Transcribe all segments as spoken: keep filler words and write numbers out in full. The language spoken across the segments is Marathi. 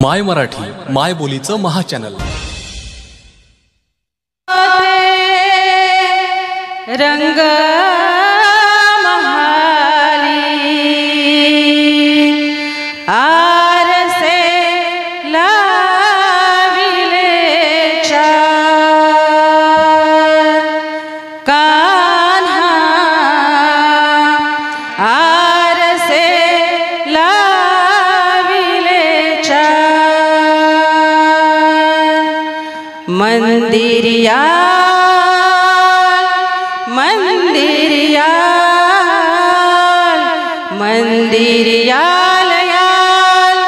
माय मराठी माय बोलीचं महाचॅनल। रंग महाली आरसे लाविले चार कान्हा आरसे लाविले चार मंदिरिया मंदिरियाल मंदिरियालयाल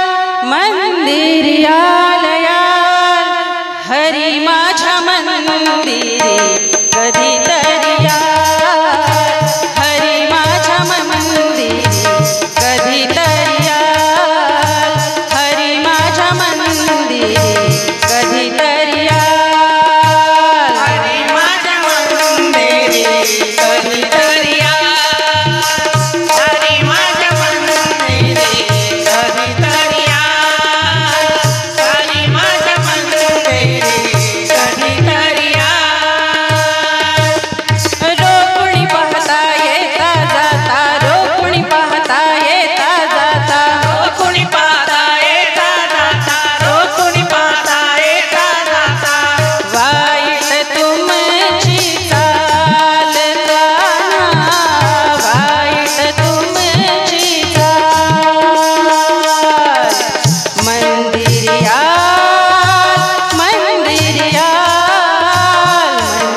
मंदिरियालयाल हरी माझ्या मंदिरी कधीतरी याल हरी माझ्या मंदिरी कधीतरी याल हरी माझ्या मंदिरी कधीतरी याल हरी माझ्या मंदिरी कधीतरी याल हरी माझ्या मंदिरी कधीतरी याल हरी माझ्या मंदिरी कधीतरी याल रोकुणी पाहता येता जाता रोकुणी पाहता येता जाता रोकुणी पाहता येता जाता रोकुणी पाहता येता जाता वाईट तुमची चाल कान्हा वाईट तुमची चाल मंदिरियाल मंदिरियाल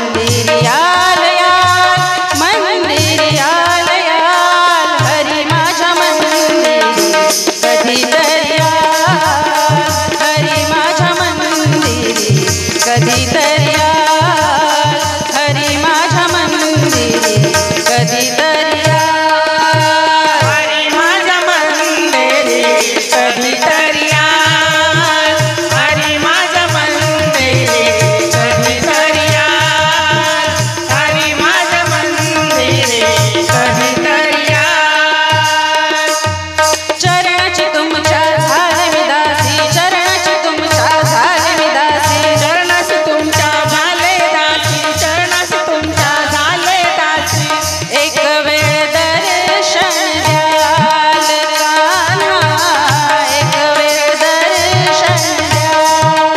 मंदिरियालयाल मंदिरियालयाल हरी माझ्या मंदिरी कधीतरी याल हरी माझ्या मंदिरी कधीतरी याल हरी माझ्या मंदिरी कधीतरी याल हरी माझ्या मंदिरी कधीतरी याल हरी माझ्या मंदिरी कधीतरी याल हरी माझ्या मंदिरी कधीतरी याल चरणाची तुमच्या झाले मी दासी चरणाची तुमच्या झाले मी दासी चरणाची तुमच्या झाले दासी चरणाची तुमच्या झाले दासी एक वेळ दर्शन द्याल कान्हा एक वेळ दर्शन द्याल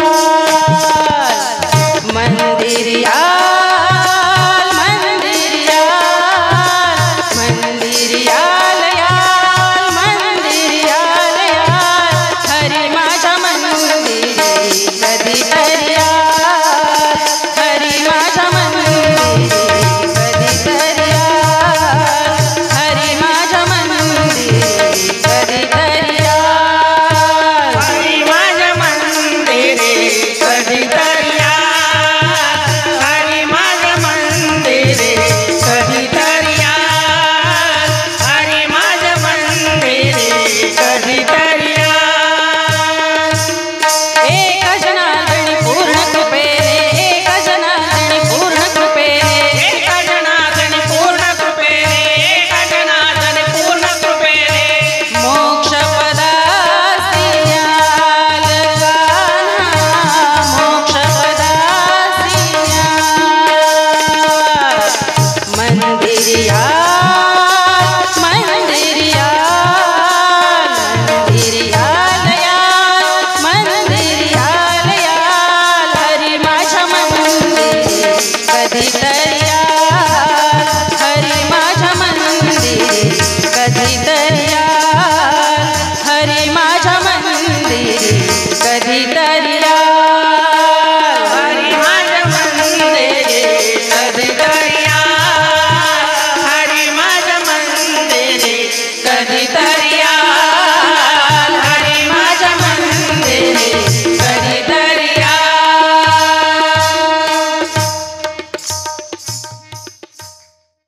मंदिरियाल मंदिरियाल मंदिरियालयाल मंदिरियालयाल हरी माझ्या मंदिरी कधीतरी याल हरी माझ्या मंदिरी कधीतरी याल हरी माझ्या मंदिरी कधीतरी याल हरी माझ्या मंदिरी कधीतरी याल हरी माझ्या मंदिरी कधीतरी याल हरी माझ्या मंदिरी कधीतरी याल एक जनार्दनी पूर्ण कृपेने एक जनार्दनी पूर्ण कृपेने एक जनार्दनी पूर्ण कृपेने एक जनार्दनी पूर्ण कृपेने मोक्ष पदासी न्याल कान्हा मोक्ष पदासी न्याल मंदिरियाल मंदिरियाल मंदिरियालयाल मंदिरियालयाल हरी माझ्या मंदिरी कधीतरी